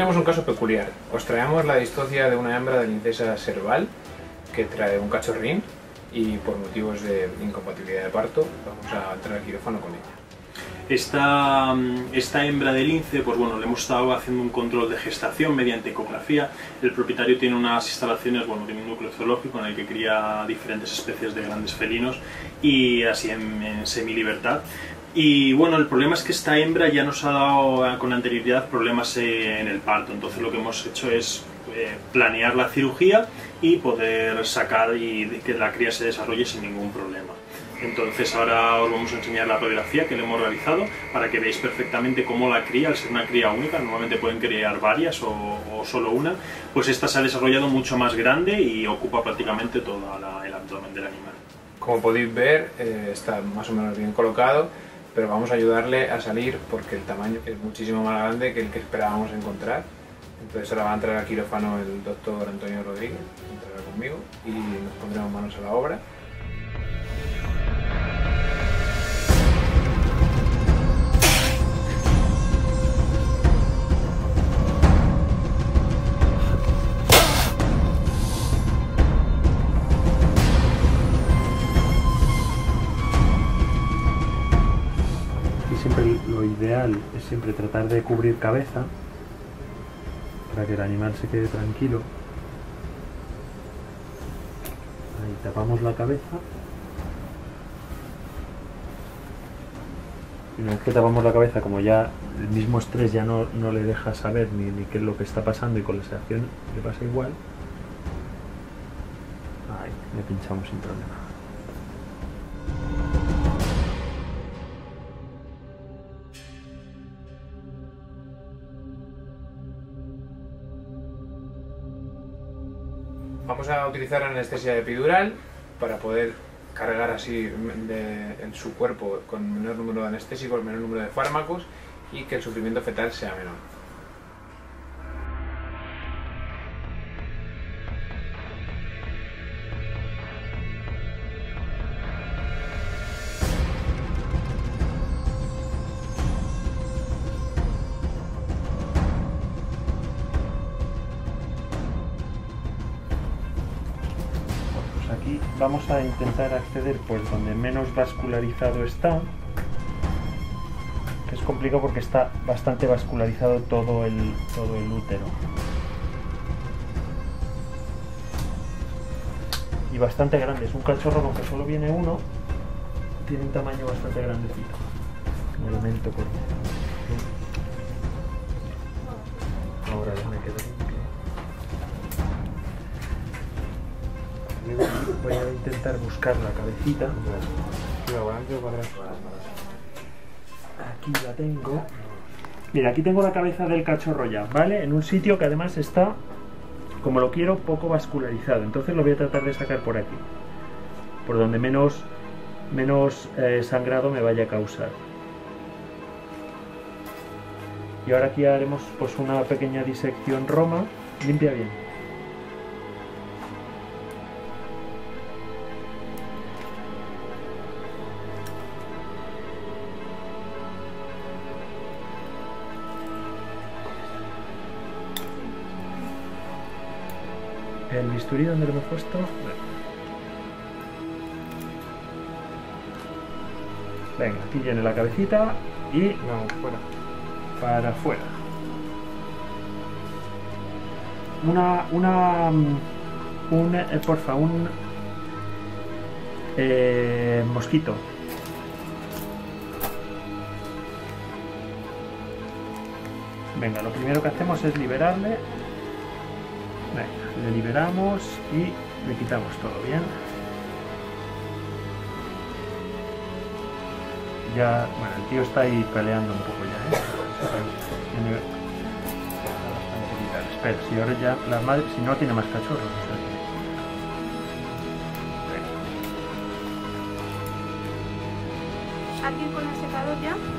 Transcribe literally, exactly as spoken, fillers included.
tenemos un caso peculiar. Os traemos la distocia de una hembra de Lincesa serval que trae un cachorrín y por motivos de incompatibilidad de parto vamos a entrar al quirófano con ella. Esta, esta hembra de lince, pues bueno, le hemos estado haciendo un control de gestación mediante ecografía. El propietario tiene unas instalaciones, bueno, tiene un núcleo zoológico en el que cría diferentes especies de grandes felinos y así en, en semilibertad. Y bueno, el problema es que esta hembra ya nos ha dado con anterioridad problemas en el parto, entonces lo que hemos hecho es eh, planear la cirugía y poder sacar y que la cría se desarrolle sin ningún problema. Entonces ahora os vamos a enseñar la radiografía que le hemos realizado para que veáis perfectamente cómo la cría, al ser una cría única, normalmente pueden criar varias o, o solo una, pues esta se ha desarrollado mucho más grande y ocupa prácticamente todo la, el abdomen del animal. Como podéis ver, eh, está más o menos bien colocado, pero vamos a ayudarle a salir porque el tamaño es muchísimo más grande que el que esperábamos encontrar. Entonces ahora va a entrar al quirófano el doctor Antonio Rodríguez, entrará conmigo y nos pondremos manos a la obra. Siempre lo ideal es siempre tratar de cubrir cabeza para que el animal se quede tranquilo. Ahí tapamos la cabeza y una vez que tapamos la cabeza, como ya el mismo estrés ya no, no le deja saber ni, ni qué es lo que está pasando y con la sedación le pasa igual, ahí le pinchamos sin problema. Vamos a utilizar anestesia epidural para poder cargar así de, en su cuerpo con menor número de anestésicos, menor número de fármacos y que el sufrimiento fetal sea menor. Aquí vamos a intentar acceder pues donde menos vascularizado está, que es complicado porque está bastante vascularizado todo el, todo el útero y bastante grande. Es un cachorro, aunque solo viene uno, tiene un tamaño bastante grandecito. Un elemento por ahora ya me quedo limpio. Voy a intentar buscar la cabecita. Aquí la tengo. Mira, aquí tengo la cabeza del cachorro ya, ¿vale? En un sitio que además está, como lo quiero, poco vascularizado. Entonces lo voy a tratar de sacar por aquí, por donde menos, menos eh, sangrado me vaya a causar. Y ahora aquí haremos pues una pequeña disección roma. Limpia bien. El bisturí, ¿dónde lo hemos puesto? Venga, aquí viene la cabecita y Vamos fuera. Para afuera. Una, una, un, eh, porfa, un eh, mosquito. Venga, lo primero que hacemos es liberarle. Venga, le liberamos y le quitamos todo bien. Ya, bueno, el tío está ahí peleando un poco ya, ¿eh? Tiene bastante vital. Espera, si ahora ya la madre, si no tiene más cachorros, o sea que... ¿Alguien con el secador ya?